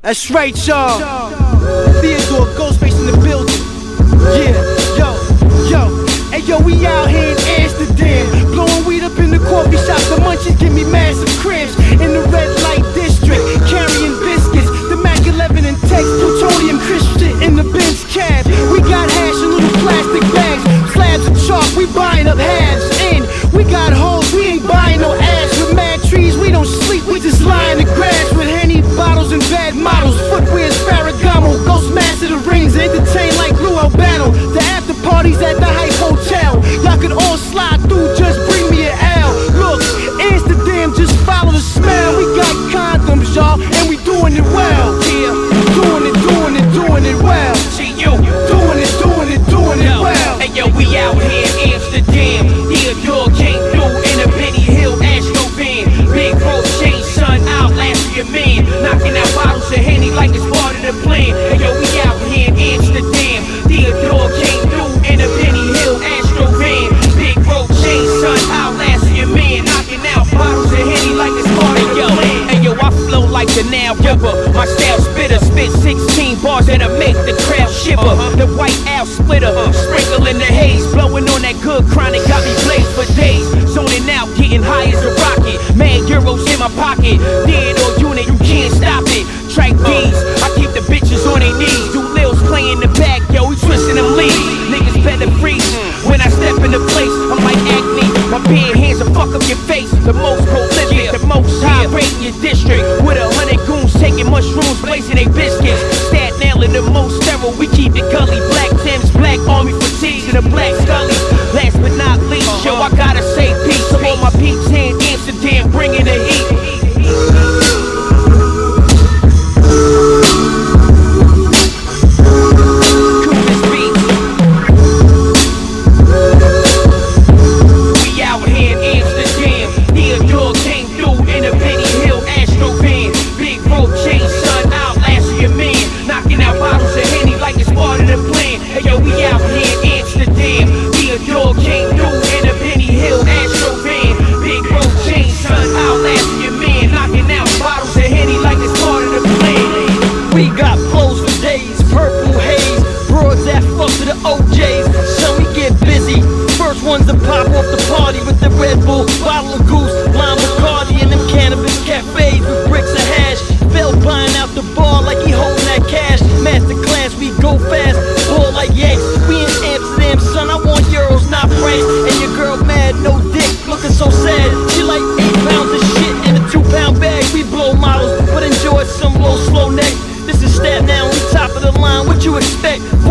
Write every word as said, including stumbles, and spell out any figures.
That's right, y'all. Theodore Ghostface in the building. Yeah, yo, yo. Hey, yo, we out here in Amsterdam, blowing weed up in the coffee shop. The munchies give me massive cramps. In the red light district, carrying biscuits. The Mac eleven and Tex, plutonium Christian in the Benz cab. We got hash in little plastic bags, slabs of chalk. We buying up halves in. We got hoes, we ain't buying no ass. With mad trees, we don't sleep, we just lie in the grass. With Henny bottles and bad models, footwear's Ferragamo, Ghostmaster the rings, entertain like Lou Albano. The after parties at the Hype Hotel, y'all could all slide through, just bring me an L. Look, Amsterdam, just follow the smell. We got condoms, y'all, and we doing it well. Yeah, doing it, doing it, doing it well. See you, doing it, doing it, doing it well. Hey yo, we out here in Amsterdam. Theodore came through in a Benny Hill Astro van. Big bro chain, son, outlast your man. Knocking out bottles of Henny like it's part of the plan. Hey yo, we out here in Amsterdam. Theodore came through in a Benny Hill Astro van. Big bro chain, son, outlast your man. Knocking out bottles of Henny like it's part of the plan. Hey yo, I flow like the Nile River. My style spitter, spit sixteen bars that'll make the crowd shiver. The white owl splitter, sprinkling the haze, blowing on that good chronic, got me blazed for days. Zoning out, getting high as a rocket. Mad euros in my pocket. Theodore unit, you can't stop it. Track D's, I keep the bitches on their knees. Do Lils play in the back, yo, we twisting them leaves. Niggas better freeze when I step in the place. I'm like acne, my bare hands will fuck up your face. The most prolific, the most high rate in your district. With a hundred goons taking mushrooms, blazing they biscuits. Stat nailing the most sterile, we keep it gully. Black Timbs, black army fatigues, and the black scullies. Last but not least, yo, I gotta say peace to all my peeps here in Amsterdam, bringing the heat. We got flows for days, purple haze, broads that fuck to the O Js. So we get busy. First ones to pop off the party with the Red Bull, bottle of Goose, lime Bacardi, and them cannabis cafes with bricks of hash. Phil buying out the bar like he holding that cash. Master class, we go fast, ball like Yanks. We in Amsterdam, son, I want euros, not francs. And your girl mad, no dick, looking so sad. She like eight pounds of shit in a two pound bag. We blow models, but enjoy some low, slow neck. This is Stat now, we top of the line, what you expect?